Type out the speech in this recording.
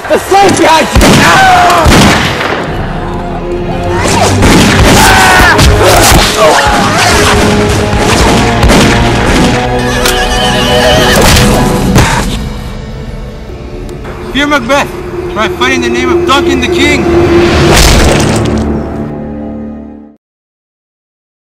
The slave's behind you! Fear Macbeth! Try fighting the name of Duncan the King!